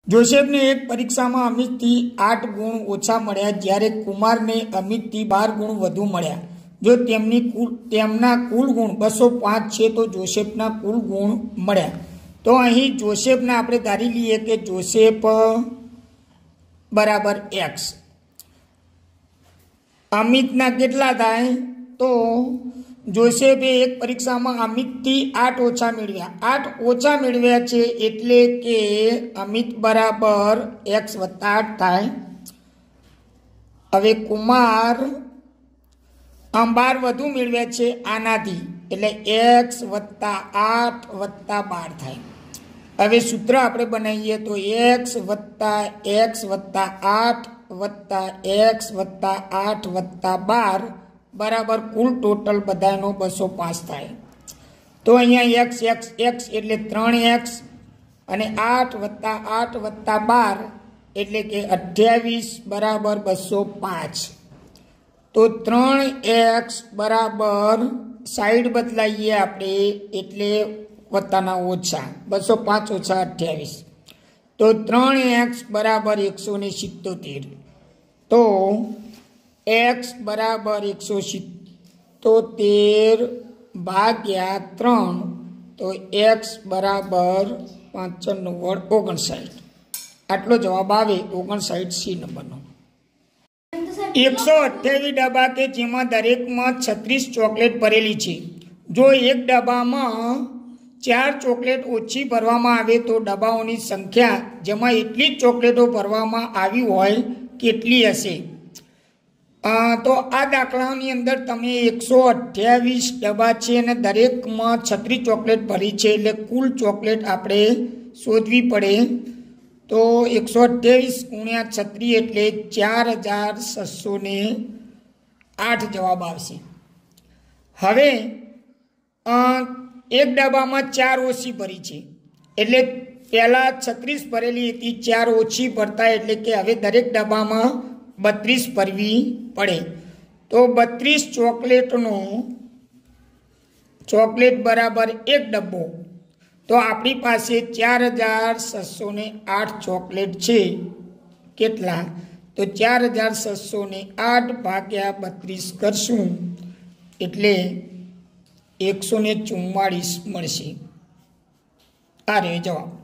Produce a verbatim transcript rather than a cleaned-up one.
जोसेफने एक परीक्षा में अमित थी आठ गुण ओछा मळ्या ज्यारे कुमार ने अमित थी बार गुण वधु मळ्या। जो तेमनी कुल तेमना कुल गुण बसो पांच छे तो जोसेफना कुल गुण मळ्या। तो अहीं जोसेफने आपणे धारी लीए के जोसेफ बराबर एक्स। अमितना केटला थाय तो जोसेफे एक परीक्षा में अमित थी आठ ओछा मेळव्या। आठ ओछा मेळव्या छे एटले के अमित बराबर एक्स वत्ता आठ थाय। हवे कुमार आम बार वधु मेळव्या छे आनाथी एटले एक्स वत्ता आठ वत्ता बार थाय। हवे सूत्र आपणे बनावीए तो एक्स वत्ता एक्स वत्ता आठ वत्ता एक्स वत्ता आठ वत्ता बार बराबर कुल टोटल बधानो बसो पांच थाय। तो अहींया एक्स एक्स एक्स एटले त्रण एक्स अने आठ वत्ता आठ वत्ता बार एटले के अठावीस बराबर बसो पांच। तो त्रण एक्स बराबर साइड बदलाईए आपणे एटले वत्ताना ओछा बसो पांच ओछा अठावीस। तो त्रण एक्स बराबर एक सौ ने सित्तोतेर। तो एक्स बराबर एक सौ सित्तोतेर भाग्या त्रण तो एक्स बराबर पांच नव्वद ओगणसाठ। आटलो जवाब आवे ओगणसाठ सी नंबरनो। एक सौ अठावीस डब्बा के जेमां दरेक में छत्रीस चॉकलेट भरेली छे। जो एक डब्बा में चार चॉकलेट ओછી भरवामां आवे तो डब्बाओनी संख्या जेमां एटली चॉकलेटो भरवामां आवी होय केटली हशे। तो आ दाखलानी अंदर तमे एक सौ अठावीस डब्बा छे अने दरेक में छत्रीस चॉकलेट भरी छे एटले कुल चॉकलेट आपणे शोधवी पड़े। तो एक सौ अठावीस गुण्या छत्रीस एटले चार हज़ार छसो ने आठ जवाब आवशे। हवे एक डब्बा में चार ओછી भरी छे एटले पहला छत्रीस भरेली हती चार ओછી भरता एटले के हवे दरेक डब्बा में बत्रीस भरवी पड़े। तो बत्रीस चॉकलेटनो चॉकलेट बराबर एक डब्बो। तो आपणी पासे चार हज़ार छसो ने आठ चॉकलेट छे केटला तो चार हज़ार छसो ने आठ भाग्या बत्रीस करशुं एटले एक सौ ने चुम्मालीस मळशे। आ रह्यो जवाब।